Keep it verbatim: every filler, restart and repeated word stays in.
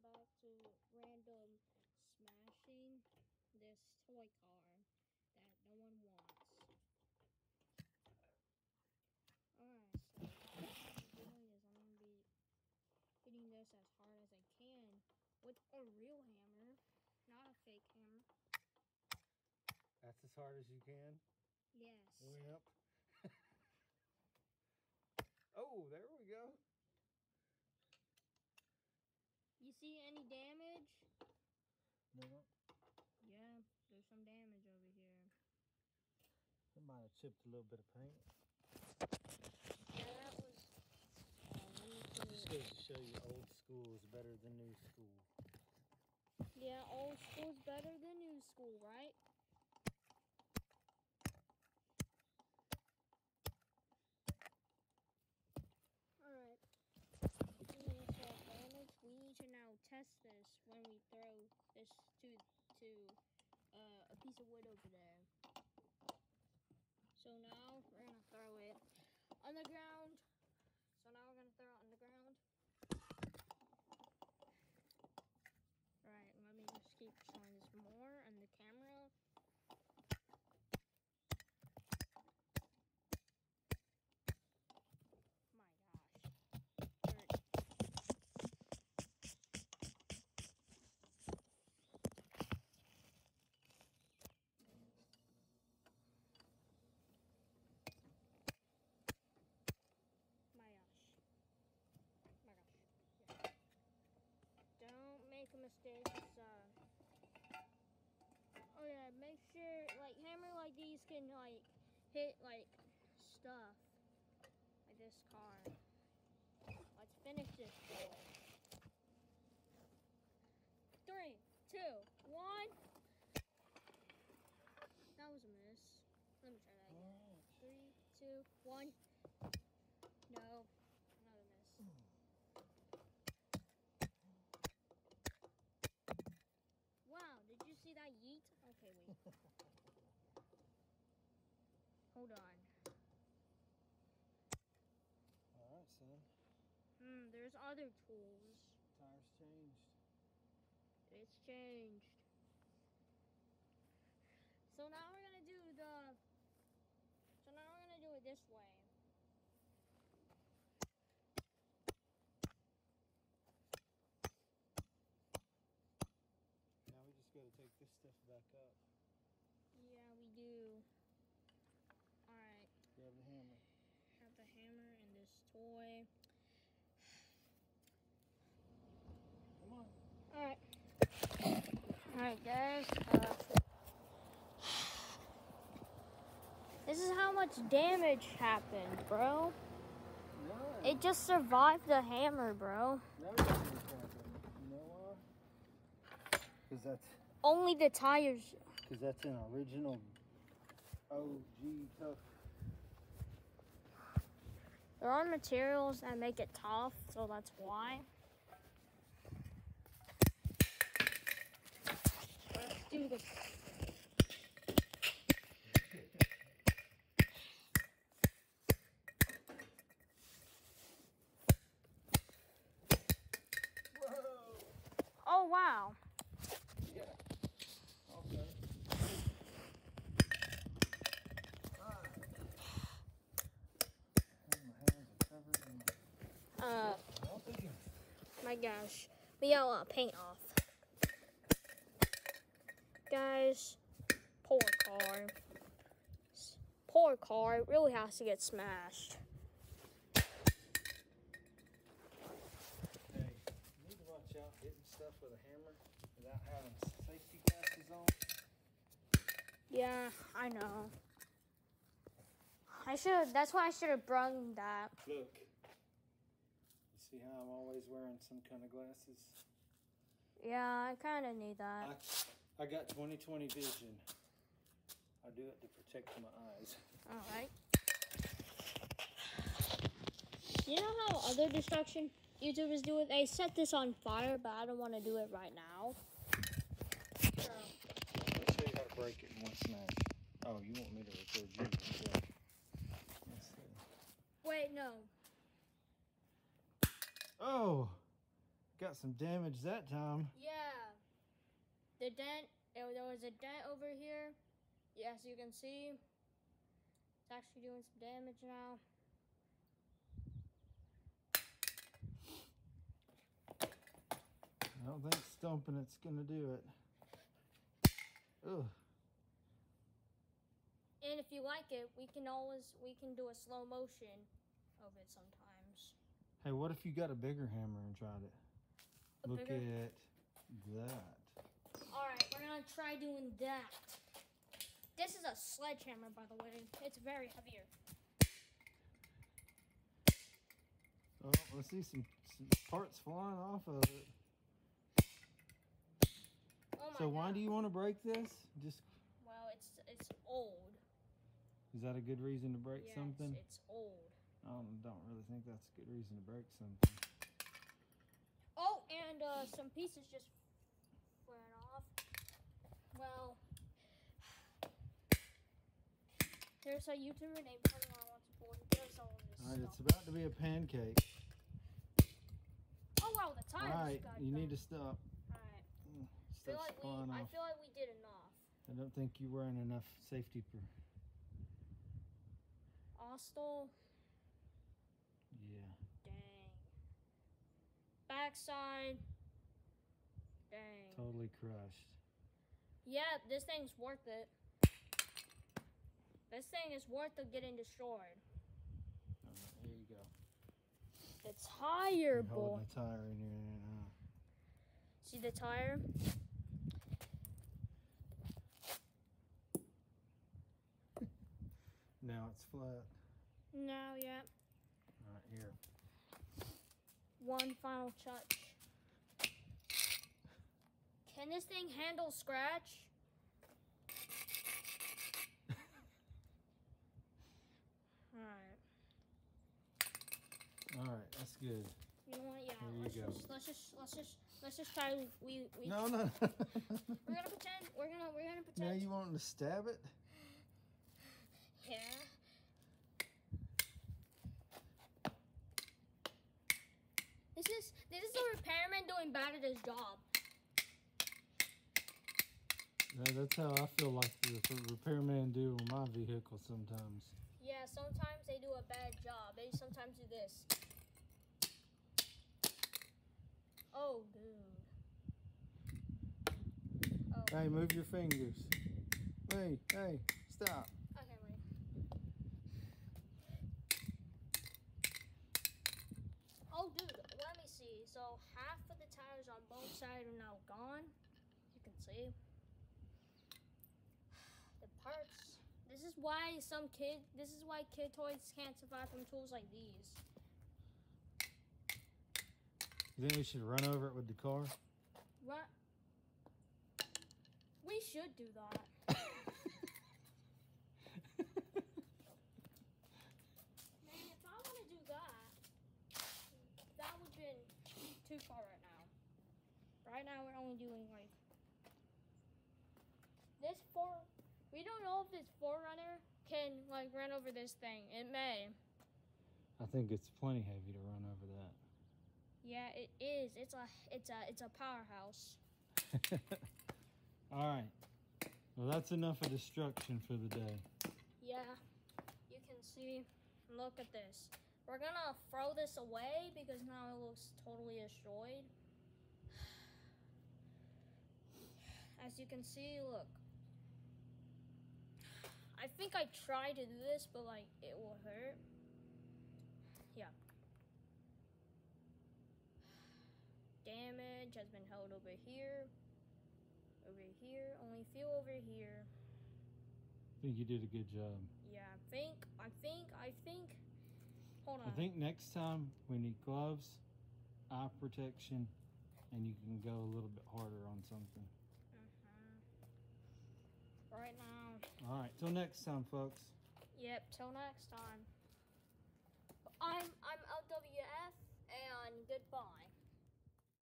back to random smashing this toy car that no one wants. Alright, so what I'm doing is I'm going to be hitting this as hard as I can with a real hammer, not a fake hammer. That's as hard as you can? Yes. Yep. Oh, there we go. You see any damage? No. Yeah, there's some damage over here. It might have chipped a little bit of paint. Yeah, that was... It just goes to show you old school is better than new school. Yeah, old school's better than new school, right? Alright. Damage. We need to now test this when we throw this to to uh, a piece of wood over there. So now we're gonna throw it on the ground. So now we're gonna throw it on the ground. Alright, let me just keep showing this more on the camera. My gosh. Hurt. My gosh. My gosh. Yeah. Don't make a mistake. It's, uh, oh yeah, make sure, like, hammer like these can, like, hit, like, stuff. Like this car. Let's finish this boy. Three, two, one. That was a miss. Let me try that again. Three, two, one. No, another miss. Wow, did you see that yeet? Okay, wait. Hold on. Alright, son. Hmm, there's other tools. Tires changed. It's changed. So now we're gonna do the, so now we're gonna do it this way. Now we just gotta take this stuff back up. Yeah, we do. Alright. Grab the hammer. Have the hammer and this toy. Come on. Alright. Alright, guys. Uh, this is how much damage happened, bro. What? It just survived the hammer, bro. That was happened. You know why? Because that's... Only the tires. Because that's an original O G tough. There are materials that make it tough, so that's why. Let's do this. Whoa! Oh, wow. Yeah. Okay. Uh, my gosh, we got a lot of paint off. Guys, poor car. Poor car, it really has to get smashed. Hey, you need to watch out hitting stuff with a hammer without having safety glasses on. Yeah, I know. I should, that's why I should have brung that. Look. You see how I'm always wearing some kind of glasses? Yeah, I kind of need that. I, I got twenty twenty vision. I do it to protect my eyes. All right. You know how other destruction YouTubers do it? They set this on fire, but I don't want to do it right now. So. Let's show you how to break it in one smash. Oh, you want me to record you? Okay. Let's see. Wait, no. Oh! got some damage that time. Yeah. The dent, there there was a dent over here. Yes, you can see. It's actually doing some damage now. I don't think stomping it's gonna do it. Ugh. And if you like it, we can always, we can do a slow motion of it sometimes. Hey, what if you got a bigger hammer and tried it? A Look bigger- at that. Alright, we're gonna try doing that. This is a sledgehammer, by the way. It's very heavier. Oh, let's see some, some parts flying off of it. Oh my So why God. do you want to break this? Just Well, it's it's old. is that a good reason to break Yeah, something? It's, it's old. I don't, don't really think that's a good reason to break something. Oh, and uh, some pieces just went off. Well, there's a YouTuber named Pokemon Wants a Boy who does all this All right, stuff. it's about to be a pancake. Oh wow, the tires. All right, got you need to done. stop. All right. Mm, I feel Stuff's like we. flying I off. feel like we did enough. I don't think you're wearing enough safety. Per Austell. yeah. Dang. Backside. Dang. Totally crushed. Yeah, this thing's worth it. This thing is worth it getting destroyed. All right, here you go. The tire, You're boy. holding the tire in your hand now. See the tire? Now it's flat. No, yeah. All right, here. One final touch. Can this thing handle scratch? Alright. All right, that's good. You know what? Yeah. Here you let's go. just let's just let's just let's just try. We we. No, no. We're gonna pretend. We're gonna we're gonna pretend. Now you wanting to stab it? Yeah. This is this is a repairman doing bad at his job. Yeah, that's how I feel like the the repairman do on my vehicle sometimes. Yeah, sometimes they do a bad job. They sometimes do this. Oh, dude. Oh. Hey, move your fingers. Hey, hey, stop. Okay, wait. Oh, dude, let me see. So half of the tires on both sides are now gone. You can see. The parts. This is why some kid. This is why kid toys can't survive from tools like these. You think we should run over it with the car? Run. We should do that. Man, if I want to do that, that would have been too far right now. Right now, we're only doing like this four. We don't know if this Forerunner can like run over this thing. It may. I think it's plenty heavy to run over that. Yeah, it is. It's a it's a it's a powerhouse. All right. Well, that's enough of destruction for the day. Yeah, you can see. Look at this. We're gonna throw this away because now it looks totally destroyed. As you can see, look. I think I tried to do this, but like it will hurt. Yeah. Damage has been held over here. Over here. Only feel over here. I think you did a good job. Yeah, I think, I think, I think. Hold on. I think next time we need gloves, eye protection, and you can go a little bit harder on something. Mhm. Right now. All right, till next time, folks. Yep, till next time. I'm I'm L W F and goodbye.